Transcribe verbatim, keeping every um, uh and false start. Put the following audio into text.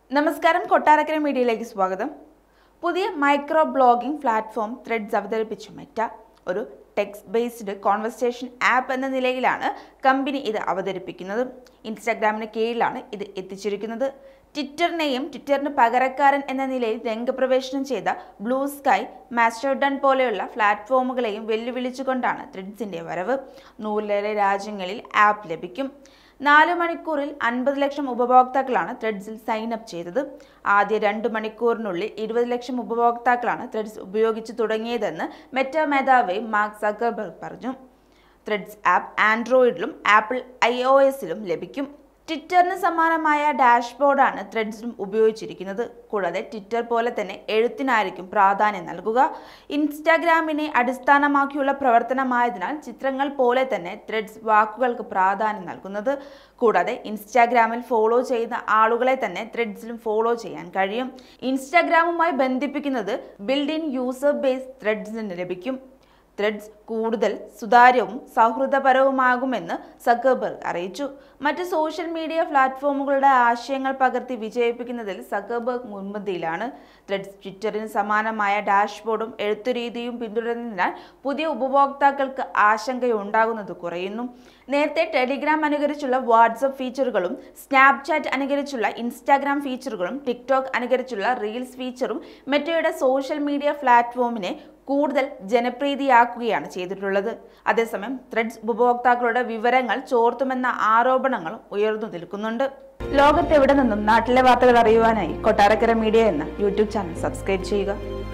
നമസ്കാരം, കൊട്ടാരക്കര മീഡിയയിലേക്ക് സ്വാഗതം. പുതിയ മൈക്രോ ബ്ലോഗിംഗ് പ്ലാറ്റ്ഫോം ത്രെഡ്സ് അവതരിപ്പിച്ചു മെറ്റ. ഒരു ടെക്സ്റ്റ് ബേസ്ഡ് കോൺവെർസേഷൻ ആപ്പ് എന്ന നിലയിലാണ് കമ്പനി ഇത് അവതരിപ്പിക്കുന്നത്. ഇൻസ്റ്റാഗ്രാമിന് കീഴിലാണ് ഇത് എത്തിച്ചിരിക്കുന്നത്. ട്വിറ്ററിനെയും ട്വിറ്ററിന് പകരക്കാരൻ എന്ന നിലയിൽ രംഗപ്രവേശനം ചെയ്ത ബ്ലൂ സ്കൈ, മാസ്റ്റർഡൺ പോലെയുള്ള പ്ലാറ്റ്ഫോമുകളെയും വെല്ലുവിളിച്ചുകൊണ്ടാണ് ത്രെഡ്സിന്റെ വരവ്. നൂറിലേറെ രാജ്യങ്ങളിൽ ആപ്പ് ലഭിക്കും. നാല് മണിക്കൂറിൽ അൻപത് ലക്ഷം ഉപഭോക്താക്കളാണ് ത്രെഡ്സിൽ സൈൻ അപ്പ് ചെയ്തത്. ആദ്യ രണ്ട് മണിക്കൂറിനുള്ളിൽ ഇരുപത് ലക്ഷം ഉപഭോക്താക്കളാണ് ത്രെഡ്സ് ഉപയോഗിച്ചു തുടങ്ങിയതെന്ന് മെറ്റ മേധാവി മാർക്ക് സക്കർബർഗ് പറഞ്ഞു. ത്രെഡ്സ് ആപ്പ് ആൻഡ്രോയിഡിലും ആപ്പിൾ ഐ ഒ എസിലും ലഭിക്കും. ട്വിറ്ററിന് സമാനമായ ഡാഷ്ബോർഡാണ് ത്രെഡ്സിലും ഉപയോഗിച്ചിരിക്കുന്നത്. കൂടാതെ ട്വിറ്റർ പോലെ തന്നെ എഴുത്തിനായിരിക്കും പ്രാധാന്യം നൽകുക. ഇൻസ്റ്റാഗ്രാമിനെ അടിസ്ഥാനമാക്കിയുള്ള പ്രവർത്തനമായതിനാൽ ചിത്രങ്ങൾ പോലെ തന്നെ ത്രെഡ്സ് വാക്കുകൾക്ക് പ്രാധാന്യം നൽകുന്നത്. കൂടാതെ ഇൻസ്റ്റാഗ്രാമിൽ ഫോളോ ചെയ്യുന്ന ആളുകളെ തന്നെ ത്രെഡ്സിലും ഫോളോ ചെയ്യാൻ കഴിയും. ഇൻസ്റ്റാഗ്രാമുമായി ബന്ധിപ്പിക്കുന്നത് ബിൽഡ് ഇൻ യൂസർ ബേസ് ത്രെഡ്സിന് ലഭിക്കും. ത്രെഡ്സ് കൂടുതൽ സുതാര്യവും സൗഹൃദപരവുമാകുമെന്ന് സക്കർബർഗ് അറിയിച്ചു. മറ്റ് സോഷ്യൽ മീഡിയ പ്ലാറ്റ്ഫോമുകളുടെ ആശയങ്ങൾ പകർത്തി വിജയിപ്പിക്കുന്നതിൽ സക്കർബർഗ് മുൻപന്തിയിലാണ്. ത്രെഡ്സ് ട്വിറ്ററിന് സമാനമായ ഡാഷ്ബോർഡും എഴുത്തുരീതിയും പിന്തുടരുന്നതിനാൽ പുതിയ ഉപഭോക്താക്കൾക്ക് ആശങ്കയുണ്ടാകുന്നത് കുറയുന്നു. നേരത്തെ ടെലിഗ്രാം അനുകരിച്ചുള്ള വാട്സ്ആപ്പ് ഫീച്ചറുകളും സ്നാപ്ചാറ്റ് അനുകരിച്ചുള്ള ഇൻസ്റ്റാഗ്രാം ഫീച്ചറുകളും ടിക്ടോക്ക് അനുകരിച്ചുള്ള റീൽസ് ഫീച്ചറും മെറ്റയുടെ സോഷ്യൽ മീഡിയ പ്ലാറ്റ്ഫോമിനെ കൂടുതൽ ജനപ്രീതിയാക്കുകയാണ് ചെയ്തിട്ടുള്ളത്. അതേസമയം ത്രെഡ്സ് ഉപഭോക്താക്കളുടെ വിവരങ്ങൾ ചോർത്തുമെന്ന ആരോപണങ്ങളും ഉയർന്നു നിൽക്കുന്നുണ്ട്. ലോകത്തെവിടെ നിന്നും നാട്ടിലെ വാർത്തകൾ അറിയുവാനായി കൊട്ടാരക്കര മീഡിയ എന്ന യൂട്യൂബ് ചാനൽ സബ്സ്ക്രൈബ് ചെയ്യുക.